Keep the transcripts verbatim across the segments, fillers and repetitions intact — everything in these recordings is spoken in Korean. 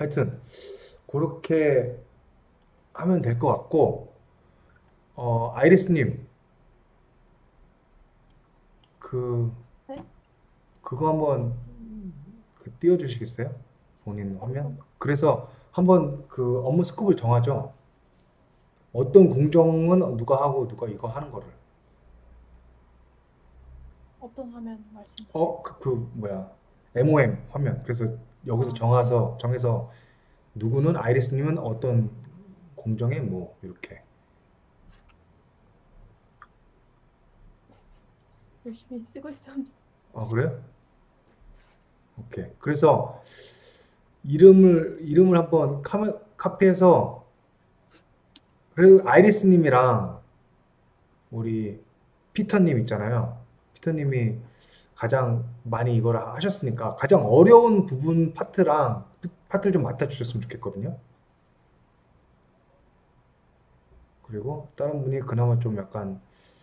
하여튼 그렇게 하면 될 것 같고, 어, 아이리스님, 그, 네? 그거 한번 그 띄워주시겠어요? 본인 화면? 어떤, 그래서 한번 그 업무 스코프를 정하죠. 어떤 공정은 누가 하고 누가 이거 하는 거를. 어떤 화면 말씀이세요? 어, 그, 그 뭐야. 엠오엠 화면. 그래서 여기서 아, 정해서, 정해서 누구는 아이리스님은 어떤 공정에 뭐, 이렇게. 열심히 쓰고 있었는데. 아, 그래요? 오케이. 그래서 이름을, 이름을 한번 카메, 카피해서, 그래도 아이리스님이랑 우리 피터님 있잖아요. 피터님이 가장 많이 이걸 하셨으니까 가장 어려운 부분 파트랑 파트를 좀 맡아주셨으면 좋겠거든요. 그리고 다른 분이 그나마 좀 약간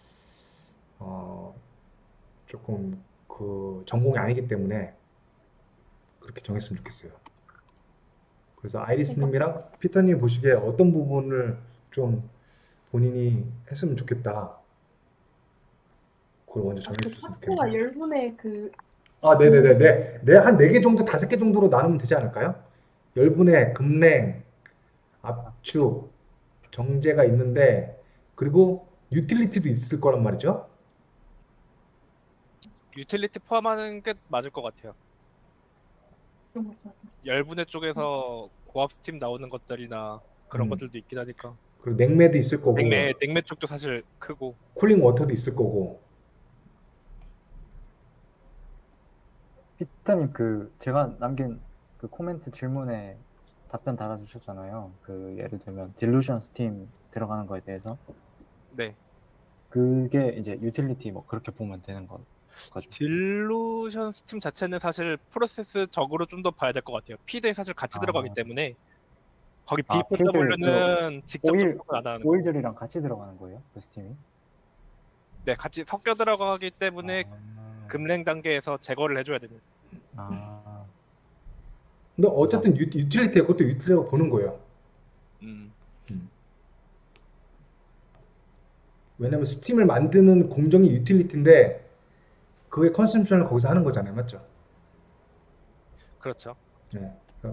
어 조금 그 전공이 아니기 때문에 그렇게 정했으면 좋겠어요. 그래서 그러니까, 아이리스님이랑 피터님 보시기에 어떤 부분을 좀 본인이 했으면 좋겠다. 그걸 먼저 아, 그 정해주셨으면 파트가 좋겠는데. 열분의 그 아, 네네네. 공, 네, 네, 한 네 개 정도, 다섯 개 정도로 나누면 되지 않을까요? 열분의 금냉, 압축, 정제가 있는데, 그리고 유틸리티도 있을 거란 말이죠. 유틸리티 포함하는 게 맞을 것 같아요. 그런 거 있잖아요. 열분의 쪽에서 고압 스팀 나오는 것들이나 그런 음. 것들도 있긴 하니까. 그리고 냉매도 있을 거고, 냉매 냉매 쪽도 사실 크고. 쿨링 워터도 있을 거고. 피터님 그 제가 남긴 그 코멘트 질문에 답변 달아주셨잖아요. 그 예를 들면 딜루션 스팀 들어가는 거에 대해서 네. 그게 이제 유틸리티 뭐 그렇게 보면 되는 거 가지고. 딜루션 스팀 자체는 사실 프로세스적으로 좀 더 봐야 될 것 같아요. 피드에 사실 같이 들어가기 아, 때문에 거기 아 필드 그 비에프더블유는 직접적으로 오일 나다는 거. 오일들이랑 같이 들어가는 거예요? 그 스팀이? 네, 같이 섞여 들어가기 때문에 아, 금냉 단계에서 제거를 해줘야 됩니다. 아 근데 어쨌든 유, 감사합니다. 유틸리티에 그것도 유틸리라고 보는 거예요. 음, 음. 왜냐면 스팀을 만드는 공정이 유틸리티인데, 그의 컨럼션을 거기서 하는 거잖아요. 맞죠? 그렇죠. 네.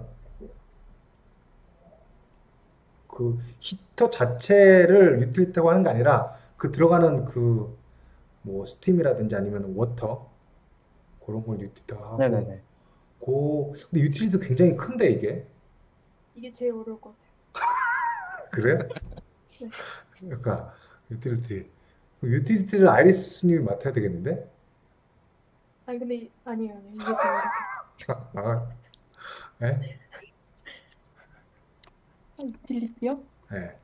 그 히터 자체를 유틸리티라고 하는 게 아니라 그 들어가는 그 뭐 스팀이라든지 아니면 워터 그런 걸 유틸리티라고 하고 네네네. 고 근데 유틸리티도 굉장히 큰데 이게 이게 제일 어려울 것 같아요. 그래? 네. 그러니까 유틸리티 그 유틸리티를 아이리스님이 맡아야 되겠는데? 아니, 근데, 이- 아니에요, 아니에요. 이게 제일 어려울 것 같아요. 아, 예? 아, 유틸리티요? 예.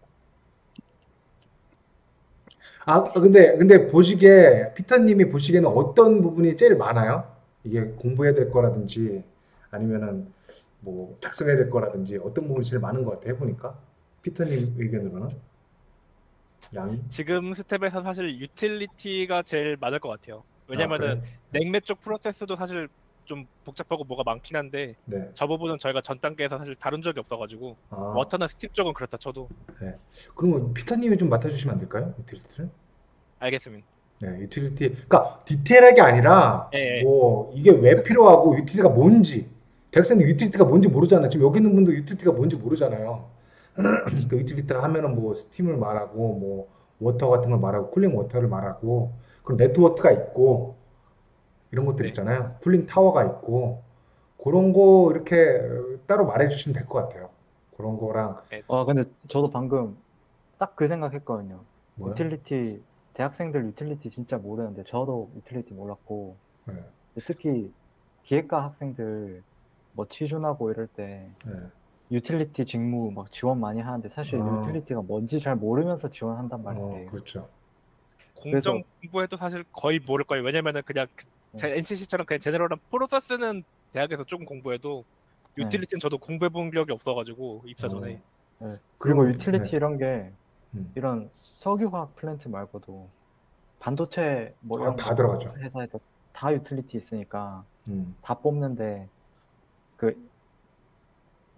아 근데 근데 보시기에 피터님이 보시기에는 어떤 부분이 제일 많아요? 이게 공부해야 될 거라든지 아니면은 뭐 작성해야 될 거라든지 어떤 부분이 제일 많은 것 같아 해보니까 피터님 의견으로는 양이 지금 스텝에서 사실 유틸리티가 제일 많을 것 같아요. 아 왜냐면은 그래? 냉매 쪽 프로세스도 사실 좀 복잡하고 뭐가 많긴 한데 네. 저 부분은 저희가 전 단계에서 사실 다룬 적이 없어가지고 아 워터나 스팀 쪽은 그렇다 쳐도. 네. 그러면 피터님이 좀 맡아주시면 안 될까요? 유틸리티를? 알겠습니다. 네, 유틸리티. 그러니까 디테일하게 아니라 예, 예. 뭐 이게 왜 필요하고 유틸리티가 뭔지 대학생들 유틸리티가 뭔지 모르잖아요. 지금 여기 있는 분도 유틸리티가 뭔지 모르잖아요. 그 유틸리티를 하면은 뭐 스팀을 말하고 뭐 워터 같은 걸 말하고 쿨링 워터를 말하고 그리고 네트워크가 있고 이런 것들 네. 있잖아요. 쿨링 타워가 있고 그런 거 이렇게 따로 말해주시면 될 것 같아요. 그런 거랑 네. 아 근데 저도 방금 딱 그 생각했거든요. 뭐야? 유틸리티 대학생들 유틸리티 진짜 모르는데 저도 유틸리티 몰랐고 네, 특히 기획과 학생들 뭐 취준하고 이럴 때 네. 유틸리티 직무 막 지원 많이 하는데 사실 아, 유틸리티가 뭔지 잘 모르면서 지원한단 어, 말이에요. 그렇죠. 공정 그래서 공부해도 사실 거의 모를 거예요. 왜냐면은 그냥 그 제 네, 엔씨씨처럼 그냥 제네럴한 프로세스는 대학에서 조금 공부해도 네, 유틸리티는 저도 공부해 본 적이 없어가지고 입사 어, 전에. 네. 그리고 그러면 네. 유틸리티 이런 게 음. 이런 석유화학 플랜트 말고도 반도체 뭐 아, 이런 다 거 들어가죠. 회사에서 다 유틸리티 있으니까 음. 다 뽑는데 그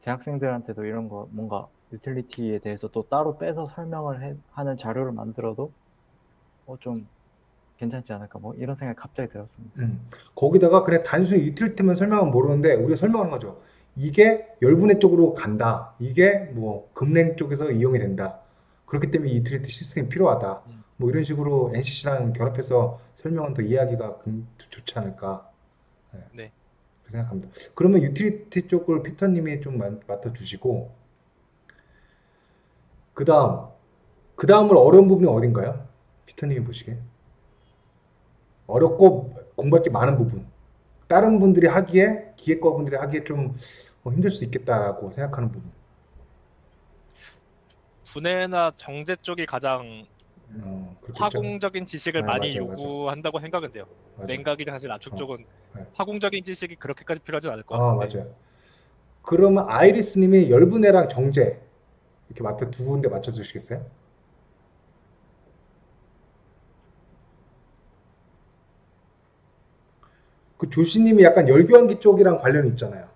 대학생들한테도 이런 거 뭔가 유틸리티에 대해서 또 따로 빼서 설명을 해- 하는 자료를 만들어도 어, 좀 괜찮지 않을까 뭐 이런 생각이 갑자기 들었습니다. 음. 거기다가 그냥 단순히 유틸리티만 설명하면 모르는데 우리가 설명하는 거죠. 이게 열분해 쪽으로 간다. 이게 뭐 금냉 쪽에서 이용이 된다. 그렇기 때문에 이 유틸리티 시스템이 필요하다. 음. 뭐 이런 식으로 엔씨씨랑 결합해서 설명은 더 이해하기가 금- 좋지 않을까 네. 그렇게 생각합니다. 그러면 유틸리티 쪽을 피터님이 좀 맡- 맡아주시고 그 다음 그 다음으로 어려운 부분이 어딘가요? 피터님이 보시기에 어렵고 공부할 게 많은 부분. 다른 분들이 하기에 기획과분들이 하기에 좀 어, 힘들 수 있겠다라고 생각하는 부분. 분해나 정제 쪽이 가장 어, 그렇겠죠. 화공적인 지식을 네, 많이 맞아요, 맞아요. 요구한다고 생각은 돼요. 맞아요. 냉각이나 사실 압축 어, 쪽은 네. 화공적인 지식이 그렇게까지 필요하진 않을 것 아, 같은데. 맞아요. 그러면 아이리스님이 열분해랑 정제 이렇게 맡아 두 군데 맞춰주시겠어요? 그 조시님이 약간 열교환기 쪽이랑 관련이 있잖아요.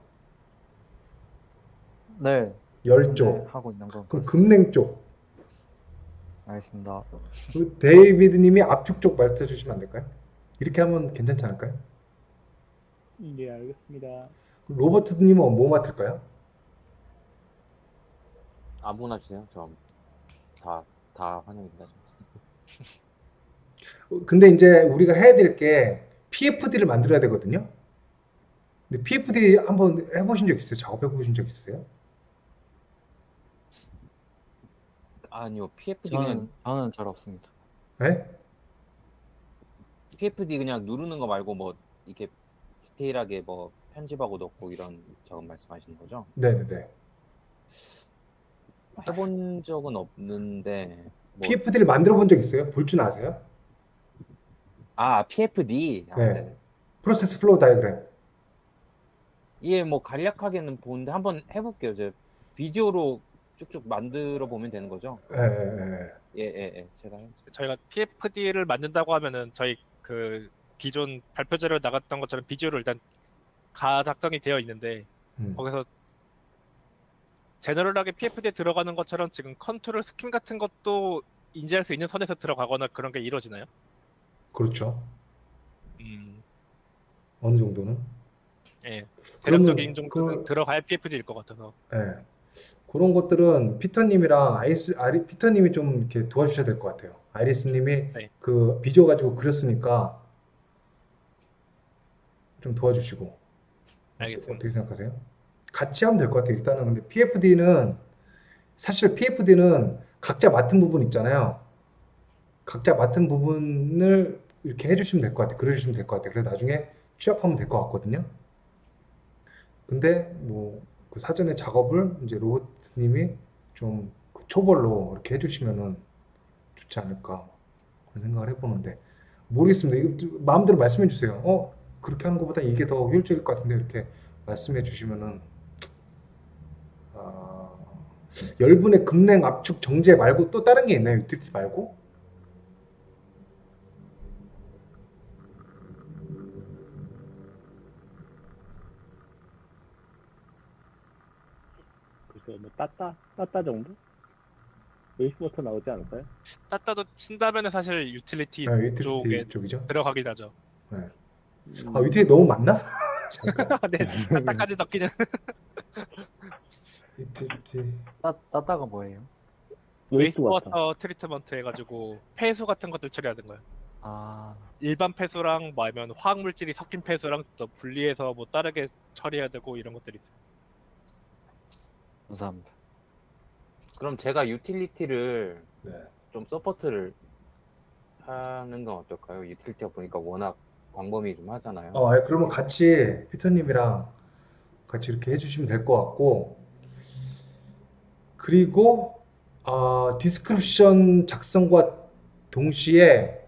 네, 열 현재 쪽. 하고 있는 건 그럼 그렇습니다. 금냉 쪽. 알겠습니다. 그 데이비드님이 압축 쪽 맡아주시면 안 될까요? 이렇게 하면 괜찮지 않을까요? 네, 알겠습니다. 로버트님은 뭐 맡을까요? 아무나 주세요. 저 다 다 환영입니다. 근데 이제 우리가 해야 될 게 피에프디를 만들어야 되거든요. 근데 피에프디 한번 해보신 적 있어요? 작업해 보신 적 있어요? 아니요, 피에프디 그냥 저는 저는 잘 없습니다. 네? 피에프디 그냥 누르는 거 말고 뭐 이렇게 디테일하게 뭐 편집하고 넣고 이런 작업 말씀하시는 거죠? 네네네. 해본 적은 없는데 뭐 피에프디를 만들어 본 적 있어요? 볼 줄 아세요? 아, 피에프디. 아, 네. 네. 프로세스 플로우 다이그램. 예, 뭐 간략하게는 보는데 한번 해볼게요. 저 비디오로 쭉쭉 만들어 보면 되는 거죠? 예, 예, 예, 예, 예. 제가 해- 저희가 피에프디를 만든다고 하면은 저희 그 기존 발표자료 나갔던 것처럼 비주얼로 일단 가 작성이 되어 있는데 음, 거기서 제너럴하게 피에프디에 들어가는 것처럼 지금 컨트롤 스킨 같은 것도 인지할 수 있는 선에서 들어가거나 그런 게 이루어지나요? 그렇죠. 음, 어느 정도는. 예. 그러면 대략적인 정도는 그- 들어가야 피에프디일 것 같아서. 예. 그런 것들은 피터님이랑 아이스, 아리, 피터님이 좀 이렇게 도와주셔야 될 것 같아요. 아이리스님이 네. 그 비디오 가지고 그렸으니까 좀 도와주시고. 알겠습니다. 어떻게 생각하세요? 같이 하면 될 것 같아요. 일단은 근데 피에프디는 사실 피에프디는 각자 맡은 부분 있잖아요. 각자 맡은 부분을 이렇게 해주시면 될 것 같아요. 그려주시면 될 것 같아요. 그래서 나중에 취합하면 될 것 같거든요. 근데 뭐 그 사전에 작업을 이제 로봇님이 좀그 초벌로 이렇게 해주시면은 좋지 않을까 그런 생각을 해보는데 모르겠습니다. 이거 마음대로 말씀해 주세요. 어 그렇게 하는 것보다 이게 더 효율적일 것 같은데 이렇게 말씀해 주시면은 아, 열분의 급냉 압축 정제 말고 또 다른 게 있나요? 유틸리티 말고? 글쎄요, 뭐 따따 따따 정도? 웨이스모터 나오지 않을까요? 따따도 친다면은 사실 유틸리티 아, 유틸리티 쪽에 쪽이죠. 들어가긴 하죠. 네. 음, 아 유틸리티 너무 많나? 잠깐. 네, 따따까지 넣기는 유틸리티 따 따따가 뭐예요? 웨이스워터. 웨이스트워터 트리트먼트 해가지고 폐수 같은 것들 처리하는 거예요. 아, 일반 폐수랑 뭐 아니면 화학 물질이 섞인 폐수랑 또 분리해서 뭐 다르게 처리해야 되고 이런 것들이 있어요. 감사합니다. 그럼 제가 유틸리티를 네. 좀 서포트를 하는 건 어떨까요? 유틸리티가 보니까 워낙 광범위 좀 하잖아요. 어, 예, 그러면 같이 피터님이랑 같이 이렇게 해주시면 될 것 같고, 그리고 어, 디스크립션 작성과 동시에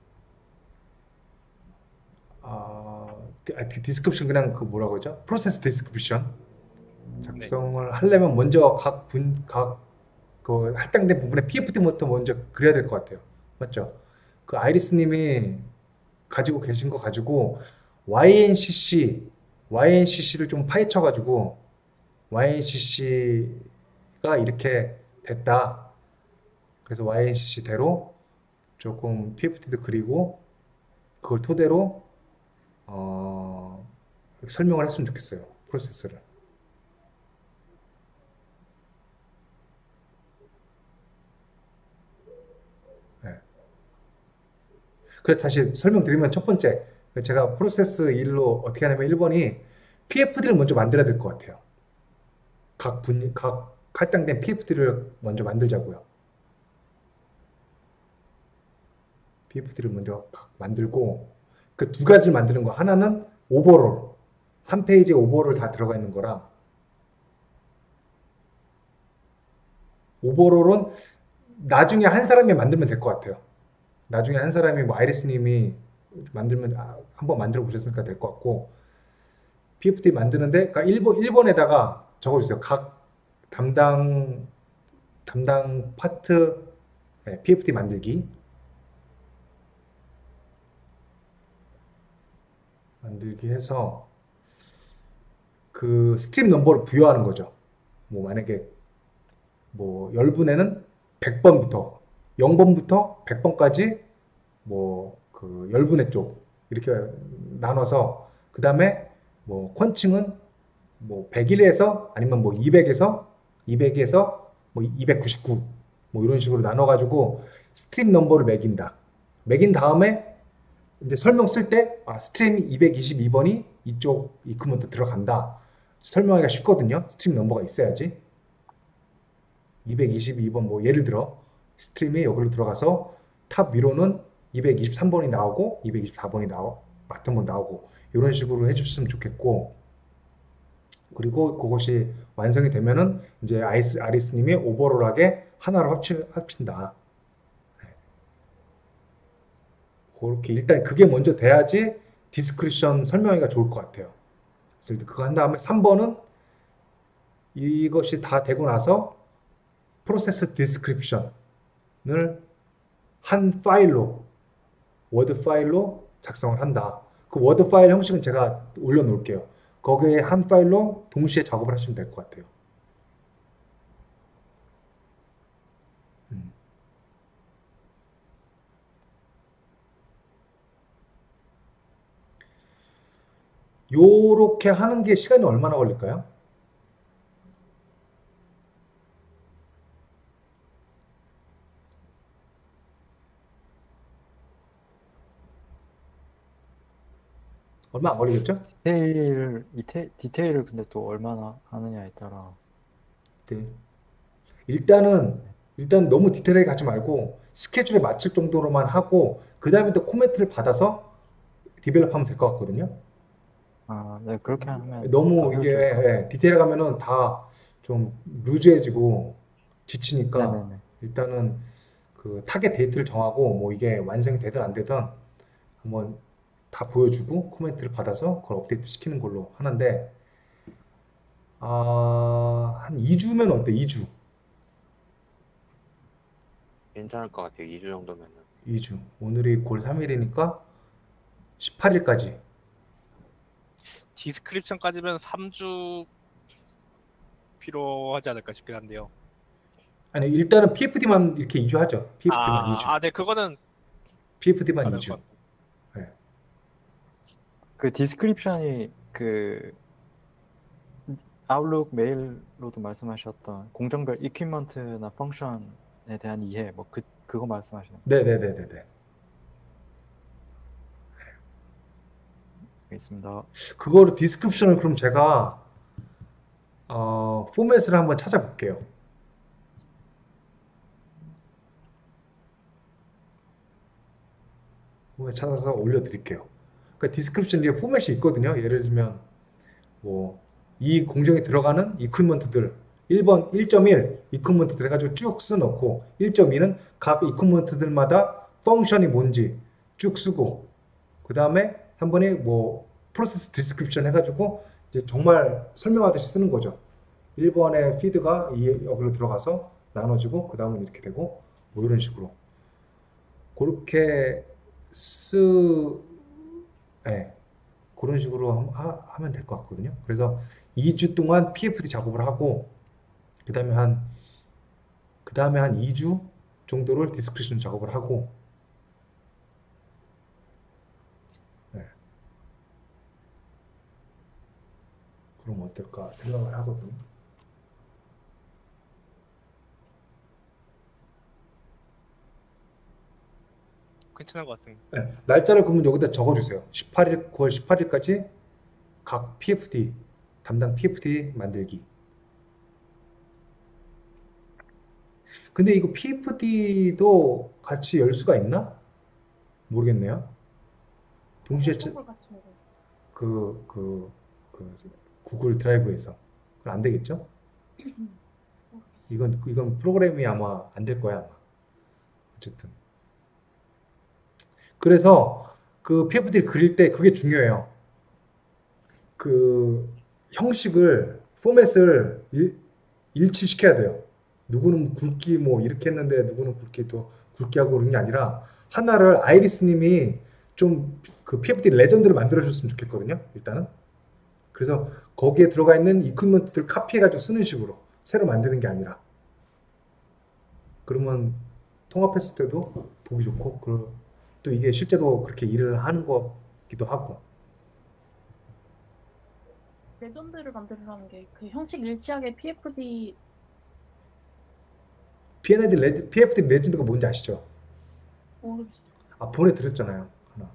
어, 디- 아, 디- 디스크립션 그냥 그 뭐라고 하죠? 프로세스 디스크립션 작성을 하려면 먼저 각 분, 각 그 할당된 부분에 피에프디부터 먼저 그려야 될 것 같아요. 맞죠? 그 아이리스님이 가지고 계신 거 가지고 와이엔씨씨, 와이엔씨씨를 좀 파헤쳐가지고 와이엔씨씨가 이렇게 됐다. 그래서 와이엔씨씨대로 조금 피에프티도 그리고 그걸 토대로 어, 설명을 했으면 좋겠어요. 프로세스를. 네. 그래서 다시 설명드리면 첫 번째, 제가 프로세스 일로 어떻게 하냐면 일 번이 피에프디를 먼저 만들어야 될 것 같아요. 각 분, 각 할당된 피에프디를 먼저 만들자고요. 피에프디를 먼저 각 만들고 그 두 가지를 만드는 거. 하나는 오버롤. 한 페이지에 오버롤 다 들어가 있는 거랑 오버롤은 나중에 한 사람이 만들면 될 것 같아요. 나중에 한 사람이 뭐 아이리스님이 만들면 아, 한번 만들어 보셨으니까 될 것 같고 피에프티 만드는데 그러니까 일 번, 일 번에다가 적어주세요. 각 담당 담당 파트 네, 피에프티 만들기 만들기 해서 그 스트림 넘버를 부여하는 거죠. 뭐 만약에 뭐 십 분에는 백 번부터 영 번부터 백 번까지 뭐 그 십 분의 쪽 이렇게 나눠서 그 다음에 뭐 퀀칭은 뭐 백일에서 아니면 뭐 이백에서 이백에서 뭐 이백구십구 뭐 이런 식으로 나눠 가지고 스트림 넘버를 매긴다. 매긴 다음에 이제 설명 쓸 때 아, 스트림 이백이십이 번이 이쪽 이크먼트 들어간다. 설명하기가 쉽거든요. 스트림 넘버가 있어야지. 이백이십이 번 뭐 예를 들어 스트림이 여기로 들어가서 탑 위로는 이백이십삼 번이 나오고 이백이십사 번이 나오 같은 번 나오고 이런 식으로 해줬으면 좋겠고 그리고 그것이 완성이 되면은 이제 아이스 아리스님이 오버롤하게 하나로 합치, 합친다. 그렇게 일단 그게 먼저 돼야지 디스크리션 설명하기가 좋을 것 같아요. 그래서 그거 한 다음에 삼 번은 이것이 다 되고 나서 프로세스 디스크립션을 한 파일로 워드 파일로 작성을 한다. 그 워드 파일 형식은 제가 올려놓을게요. 거기에 한 파일로 동시에 작업을 하시면 될 것 같아요. 음. 요렇게 하는 게 시간이 얼마나 걸릴까요? 얼마 안 걸리겠죠? 디테일, 디테, 디테일을 근데 또 얼마나 하느냐에 따라. 네. 일단은 일단 너무 디테일하게 가지 말고 스케줄에 맞출 정도로만 하고 그 다음에 또 코멘트를 받아서 디벨롭하면 될 것 같거든요. 아, 네, 그렇게 하면 너무 더 이게 효율적일 것 같아요. 예, 디테일하게 가면은 다 좀 루즈해지고 지치니까 네네네. 일단은 그 타겟 데이트를 정하고 뭐 이게 완성이 되든 안 되든 한번 다 보여주고 코멘트를 받아서 그걸 업데이트 시키는 걸로 하는데 아, 한 이 주면 어때? 이 주. 괜찮을 것 같아요. 이 주 정도면은. 이 주. 오늘이 구월 삼 일이니까 십팔 일까지. 디스크립션까지면 삼 주 필요하지 않을까 싶긴 한데요. 아니, 일단은 피에프디만 이렇게 이 주 하죠. 피에프디만 이 주. 아, 아, 네, 그거는 피에프디만 다른 이 주. 것 네. 그 디스크립션이 그 아웃룩 메일로도 말씀하셨던 공정별 이퀴먼트나 펑션에 대한 이해, 뭐 그, 그거 말씀하시는 네네네네네. 거 있습니다. 그거를 디스크립션을 그럼 제가 어, 포맷을 한번 찾아볼게요. 포맷 찾아서 올려드릴게요. 그러니까 디스크립션 뒤에 포맷이 있거든요. 예를 들면 뭐 이 공정에 들어가는 이퀴먼트들 일 번 일 점 일 이퀴먼트들 해가지고 쭉 써놓고 일 점 이는 각 이퀴먼트들마다 펑션이 뭔지 쭉 쓰고 그 다음에 한 번에 뭐 프로세스 디스크립션 해가지고 이제 정말 설명하듯이 쓰는 거죠. 일 번의 피드가 이 여기로 들어가서 나눠지고 그 다음은 이렇게 되고 뭐 이런 식으로 그렇게 쓰 예, 그런 식으로 하, 하면 될 것 같거든요. 그래서 이 주 동안 피에프티 작업을 하고 그 다음에 한 그 다음에 한 이 주 정도를 디스크리션 작업을 하고 네. 그럼 어떨까 생각을 하거든. 괜찮은 것 같습니다. 네. 날짜를 그러면 여기다 적어주세요. 십팔 일, 구월 십팔 일까지 각 피에프티 담당 피에프티 만들기. 근데 이거 피에프티도 같이 열 수가 있나? 모르겠네요. 동시에 저- 걸 같이 먹어요. 그, 그, 그 구글 드라이브에서 그건 안 되겠죠? 이건 이건 프로그램이 아마 안 될 거야 아마. 어쨌든 그래서 그 피에프티를 그릴 때 그게 중요해요. 그 형식을 포맷을 일, 일치시켜야 돼요. 누구는 굵기 뭐 이렇게 했는데 누구는 굵기 또 굵게 하고 그런 게 아니라 하나를 아이리스님이 좀 그 피에프티 레전드를 만들어 줬으면 좋겠거든요. 일단은 그래서 거기에 들어가 있는 이퀴먼트들 카피해가지고 쓰는 식으로 새로 만드는 게 아니라 그러면 통합했을 때도 보기 좋고 그, 또 이게 실제로 그렇게 일을 하는 거기도 하고 레전드를 만들라는 게 그 형식 일치하게 피에프디 피엔에디 레, 피에프티 레전드가 뭔지 아시죠? 모르겠어요. 아 보내드렸잖아요 하나.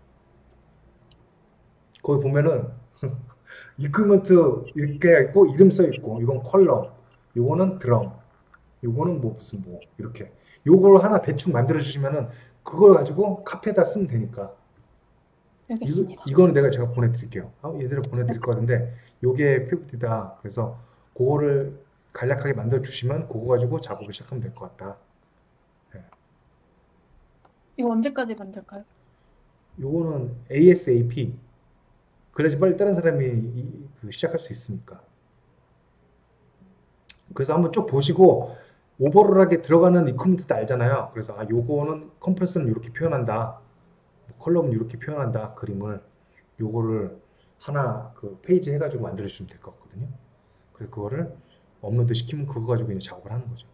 거기 보면은 이퀴먼트 이렇게 있고 이름 써 있고 이건 컬럼 요거는 드럼 요거는 뭐 무슨 뭐 이렇게 요걸 하나 대충 만들어 주시면은 그걸 가지고 카페에다 쓰면 되니까 알겠습니다. 이거, 이거는 내가 제가 보내드릴게요. 아, 얘들을 보내드릴 거 같은데 요게 피에프티다. 그래서 그거를 간략하게 만들어 주시면 그거 가지고 작업을 시작하면 될 것 같다. 이거 언제까지 만들까요? 요거는 에이에스에이피 그래야지 빨리 다른 사람이 이- 그 시작할 수 있으니까. 그래서 한번 쭉 보시고 오버롤하게 들어가는 이퀄리티도 알잖아요. 그래서 아 요거는 컴프레서는 이렇게 표현한다. 뭐 컬럼은 이렇게 표현한다. 그림을 요거를 하나 그 페이지 해가지고 만들어 주시면 될 것 같거든요. 그래서 그거를 업로드 시키면 그거 가지고 이제 작업을 하는 거죠.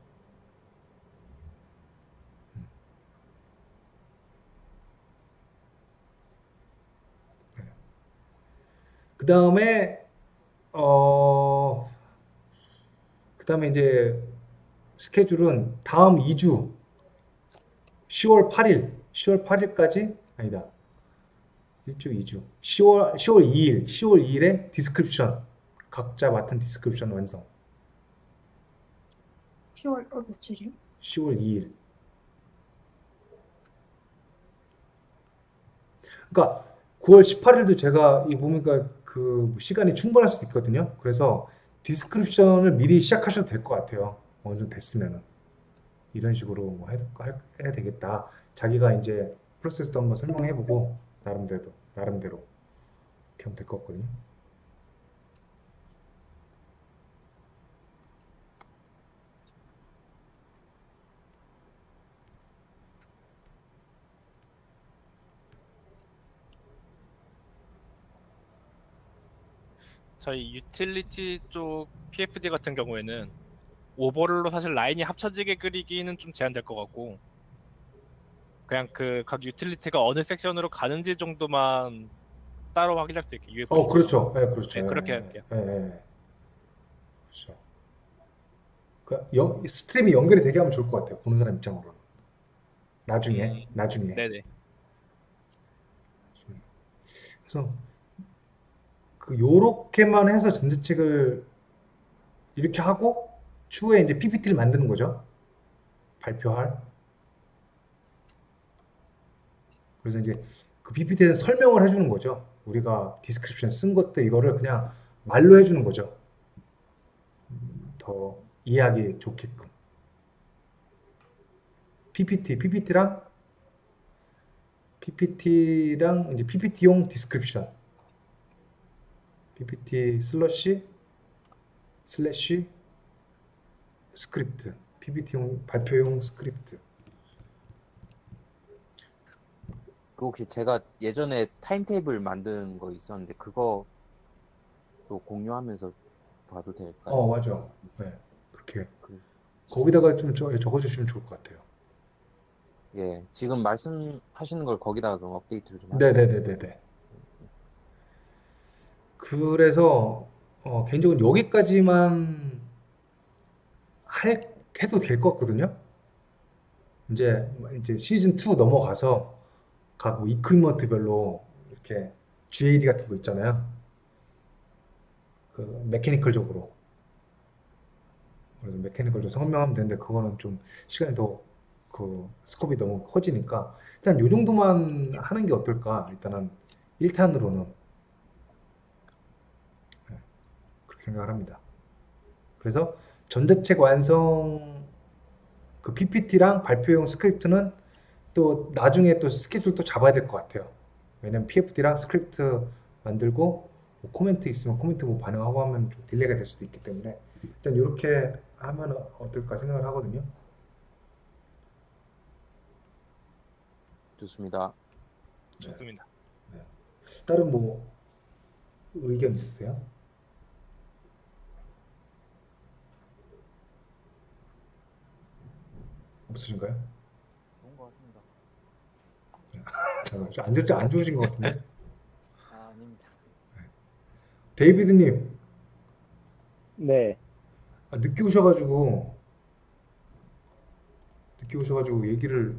그 다음에 어, 그 다음에 이제 스케줄은 다음 이 주 시월 팔 일, 시월 팔 일까지 아니다. 일 주, 이 주. 시월 시월 이 일, 시월 이 일에 디스크립션 각자 맡은 디스크립션 완성. 시월 어 며칠이요? 시월 이 일. 그러니까 구월 십팔 일도 제가 이 보니까 그 시간이 충분할 수도 있거든요. 그래서 디스크립션을 미리 시작하셔도 될 것 같아요. 어느 정도 됐으면은 이런 식으로 뭐 해, 할- 해야 되겠다. 자기가 이제 프로세스도 한번 설명해보고 나름대로 나름대로 이렇게 하면 될 것 같거든요. 저희 유틸리티 쪽 피에프디 같은 경우에는 오버롤로 사실 라인이 합쳐지게 그리기는 좀 제한될 것 같고 그냥 그 각 유틸리티가 어느 섹션으로 가는지 정도만 따로 확인할 수 있게 유에프 어, 그렇죠. 예, 그렇죠. 네, 예, 그렇게 예, 할게요. 예, 예. 그렇죠. 그 연- 스트림이 연결이 되게 하면 좋을 것 같아요. 보는 사람 입장으로는. 나중에, 나중에. 네네. 그래서 그 요렇게만 해서 전자책을 이렇게 하고 추후에 이제 피피티를 만드는 거죠. 발표할. 그래서 이제 그 피피티에 설명을 해주는 거죠. 우리가 디스크립션 쓴 것들 이거를 그냥 말로 해주는 거죠. 음, 더 이해하기 좋게끔. 피피티, 피피티랑 피피티랑 이제 피피티용 디스크립션. 피피티 슬러시 슬래시 스크립트. 피피티용 발표용 스크립트. 그 혹시 제가 예전에 타임테이블 만든 거 있었는데 그거 또 공유하면서 봐도 될까요? 어, 맞아. 네, 그렇게 그, 거기다가 좀 적- 적어주시면 좋을 것 같아요. 예, 지금 말씀하시는 걸 거기다가 그럼 업데이트를 좀 네, 할게요. 네, 네, 네, 네. 그래서 어, 개인적으로 여기까지만 할 해도 될 것 같거든요. 이제 이제 시즌 투 넘어가서 각 뭐 이퀴먼트별로 이렇게 지에이디 같은 거 있잖아요. 그 메케니컬적으로 그래서 메케니컬로 설명하면 되는데 그거는 좀 시간이 더 그 스코프이 너무 커지니까 일단 요 정도만 하는 게 어떨까? 일단은 일 탄으로는 그렇게 생각을 합니다. 그래서 전자책 완성 그 피피티랑 발표용 스크립트는 또 나중에 또 스케줄 또 잡아야 될 것 같아요. 왜냐면 피에프디랑 스크립트 만들고 뭐 코멘트 있으면 코멘트 뭐 반영하고 하면 좀 딜레이가 될 수도 있기 때문에 일단 이렇게 하면 어떨까 생각을 하거든요. 좋습니다. 좋습니다. 다른 뭐 의견 있으세요? 없으신가요? 좋은 것 같습니다. 잠깐 안, 좋, 안 좋으신 것 같은데? 아, 아닙니다. 데이비드님 네. 아, 늦게 오셔가지고 늦게 오셔가지고 얘기를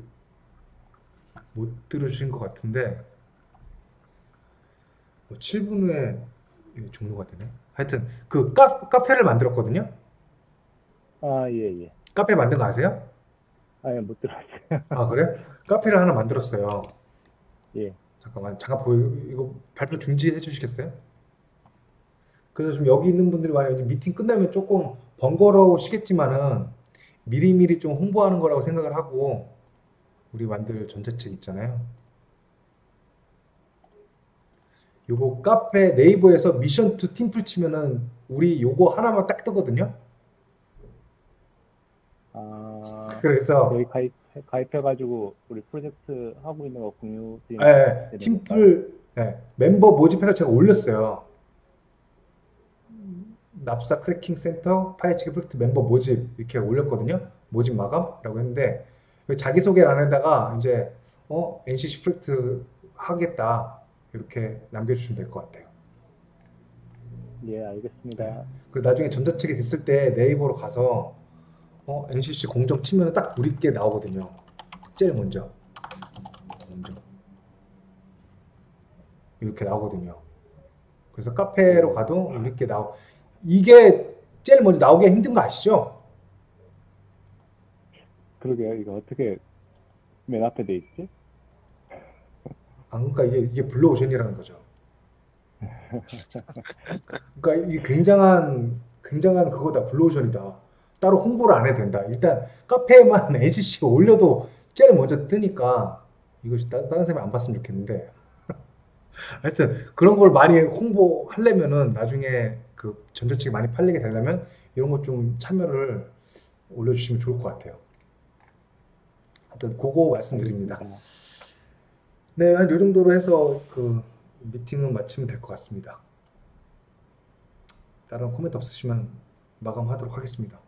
못 들으신 것 같은데 뭐 칠 분 후에 이게 종료가 되네. 하여튼 그 카, 카페를 만들었거든요. 아, 예, 예. 카페 만든 거 아세요? 아예 못 들었어요. 아 그래? 카페를 하나 만들었어요. 예. 잠깐만 잠깐 보여 이거 발표 중지해 주시겠어요? 그래서 좀 여기 있는 분들이 만약에 미팅 끝나면 조금 번거로우시겠지만은 미리미리 좀 홍보하는 거라고 생각을 하고 우리 만들 전자책 있잖아요. 요거 카페 네이버에서 미션 투 팀플 치면은 우리 요거 하나만 딱 뜨거든요. 아, 그래서 여기 가입, 가입해가지고 우리 프로젝트 하고 있는 거 공유 예, 되는 건가요? 팀플 예, 멤버 모집해서 제가 올렸어요. 납사 크래킹 센터 파헤치기 프로젝트 멤버 모집 이렇게 올렸거든요. 모집 마감이라고 했는데 자기소개 안에다가 이제 어 엔씨씨 프로젝트 하겠다 이렇게 남겨주시면 될 것 같아요. 예, 알겠습니다. 그 나중에 전자책이 됐을 때 네이버로 가서 어 엔씨씨 공정 치면 딱 우리께 나오거든요. 제일 먼저 먼저 이렇게 나오거든요. 그래서 카페로 가도 우리께 나오 이게 제일 먼저 나오기 힘든 거 아시죠? 그러게요. 이거 어떻게 맨 앞에 돼 있지? 아, 그러니까 이게, 이게 블루오션이라는 거죠. 그러니까 이게 굉장한, 굉장한 그거다. 블루오션이다. 따로 홍보를 안 해도 된다. 일단 카페에만 엔씨씨가 올려도 제일 먼저 뜨니까 이것이 따- 다른 사람이 안 봤으면 좋겠는데. 하여튼 그런 걸 많이 홍보하려면은 나중에 그 전자책이 많이 팔리게 되려면 이런 거 좀 참여를 올려주시면 좋을 것 같아요. 하여튼 그거 말씀드립니다. 네, 한 요 정도로 해서 그 미팅은 마치면 될 것 같습니다. 다른 코멘트 없으시면 마감하도록 하겠습니다.